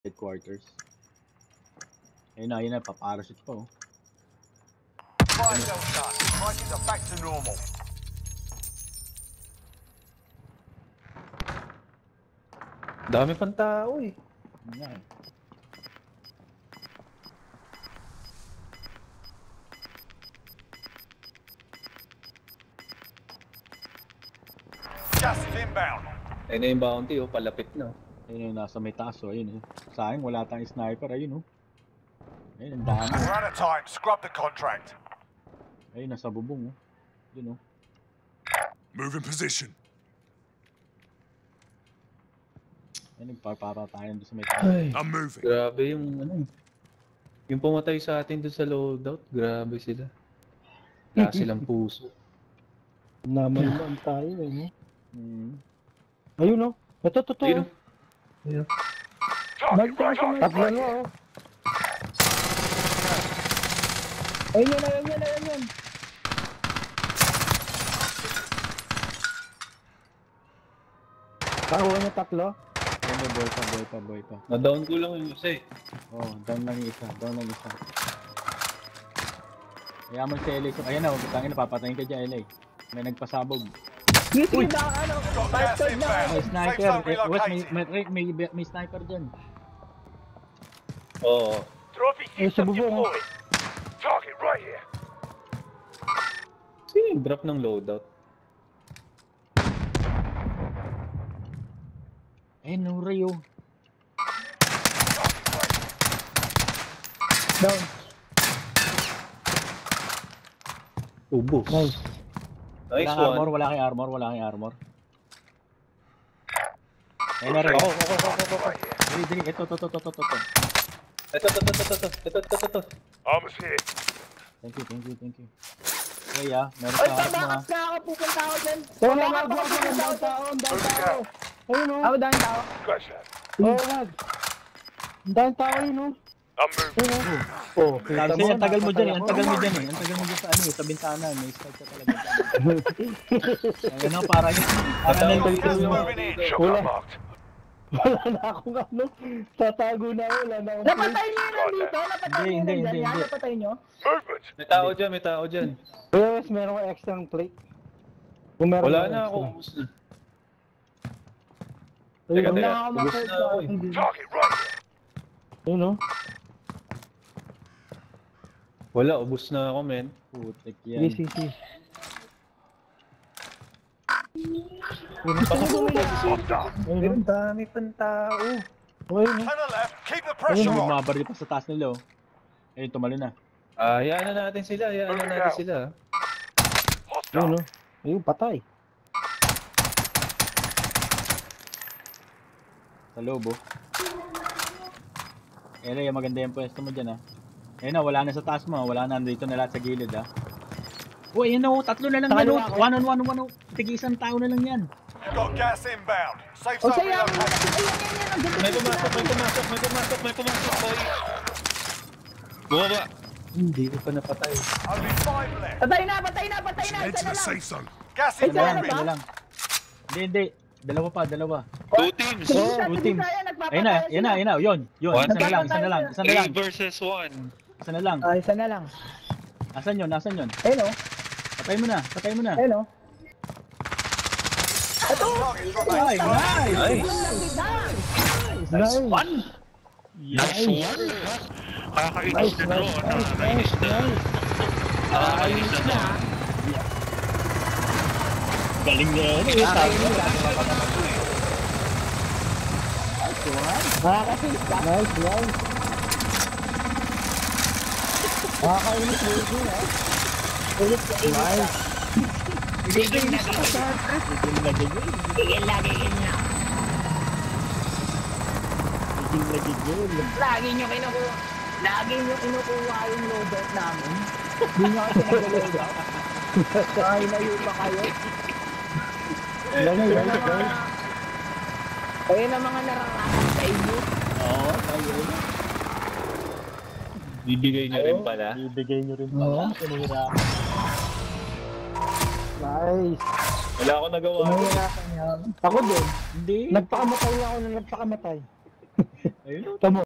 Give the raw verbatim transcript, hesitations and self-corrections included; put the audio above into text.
headquarters. Ayun na, ayun na, paparachute pa oh. Fire well done. Prices are back to normal. Dami pang tao eh. Yan. Gas is inbound. Ayun na yung bounty oh, palapit na. Ayun yung nasa may taas oh, ayun oh. Sayang wala tayong sniper, ayun oh. Ayun, ang dami. We're out of time. Scrub the contract. Ayun, nasa bubong oh. Ayun oh. Move in position. Ayun, nagpapapa tayo doon sa may taas. I'm moving. Grabe yung ano. Yung pumatay sa atin doon sa loadout, grabe sila. Wala silang puso. Naman tayo eh, no? Hmm. Ayun oh. Ito, ito, ito. Ayun. Ayun. Target right on. Tatlo no, oh. Ayun yun, ayun yun, ayun yun. Kakuha niya tatlo. Ayun, may boy pa, boy pa, boy pa. Na-down ko lang yung isa eh. Oh, down lang yung isa, down lang yung isa. Kaya mo si L A. Ayan na, butangin na, papatayin ka dyan, L A. May nagpasabog. Uy! Ano? Got gas Bastard na! inbound. May Safe sniper, zone eh, Wes, may, relocated. may, may, may sniper dyan. Oo. Trophy Eh, sa bubong. Target right here. Sino yung drop ng loadout? Eh, no Rio. Down. Ubos. Nice. Nice Wala kang armor, one. wala kang armor, wala kang armor. Ayun na rin. Ako, ako, ako, ako, ako. Dili, dili, ito, ito, ito, ito, ito, ito. Ito, ito, ito, ito, ito, ito, ito, ito, ito. Armor's here. Thank you, thank you, thank you. Okay ah, meron Oy, sa harap mo ah. tabakas na ako, pupunta ako dyan. Tara na, Tabakas wag, ako, wag, wag, pupunta ako down dyan. tao, down tao. Ayun oh. Ako dahil tao. Scratch that. Oo, wag. Down tao yun oh. I'm moving. Ayun oh. Oh, Sabi sa'yo, ang tagal mo dyan eh, ang tagal mo dyan eh. Ang tagal mo dyan sa ano eh, sa bintana, may strike ka talaga dyan. Ayun o, parang parang Tatawa nandito dito. mo. Moving in. Wala. Shotgun marked. Wala na akong ano. Tatago na ako, wala na akong Napatay niyo yun nandito? Napatay niyo Hindi, yun hindi, nandyan? hindi, Yan, hindi. napatay niyo? Movement. May tao dyan, may tao dyan. Yes, meron ko extra plate. Kung meron Wala ko na ako, extra. ubos na. Ayun, Teka, oh. teka. Wala ako Ubos ma-third na ko. ako eh. Target right here. Ayun oh. Wala, ubos na ako, men. Putik Sige, yan. sige, sige. Hostile. Ayun Ang dami pang tao. oh. Ayun To oh. the left. Keep the Ayun, pressure on. bumabaril pa sa taas nila oh. Ayun, tumalo na. Ah, hayaan na natin sila, hayaan na natin sila. Ayun Hostile. oh. Ayun, patay. Sa loob oh. L A, maganda yung pwesto mo dyan ah. Ayun na, wala na sa taas mo ah. Wala na, nandito na lahat sa gilid ah. Oh, ayun na oh, tatlo na lang Sa yan oh. kaliwa ko. One on one on one oh. Tig-isang tao na lang yan. Got gas inbound. Safe O zone saya mo. relocated. Ayun, ayun, ayun. Ang May ganda. pumasok, may pumasok, may pumasok, may pumasok, boy. Bumaba. Hindi ko pa napatay. Only five left. Patay na, patay na, patay na. Isa na lang. zone. Gas Ay, is Isa lang, Ano moving. isa lang. Hindi, hindi. Dalawa pa, dalawa. Two teams. Sa Oh, bisa, two sa teams. bisa yan, nagpapatay Ayun na, sila. ayun na, ayun na. Yun, yun. One Isa na lang, isa na lang, isa na lang. Three versus one. Isa na lang. Ah, isa na lang. Asan yun, asan yun? Ayun o. Patay mo na, patay mo na. Ayun o. Ito! Target drop. Ay, nice! Nice. Nice. One! Nice one. Kakainis na bro. Nakakainis na. Nakakainis na. Galing na yun. Nakakainis. Nice, nice. Nakakainis mo yun ha. Ulit sa inyo. Nice. Bigil na, bigil na. Bigil na, bigil na. Lagi nyo kinukuha. Lagi nyo kinukuha yung loadout namin. Hindi nyo kasi nag-loadout. Ay, layo pa kayo. Ganun, Kaya ganun, na mga... ganun. Kaya na mga naranasan sa inyo. Oo, tayo. Bibigay nyo rin pala. Ibigay nyo rin Oo. pala. Pinahirapan. Nice. Wala akong nagawa. Pinahirapan yan. Ako din. Hindi. Nagpakamatay ako na nagpakamatay. Ayun o. Tamo.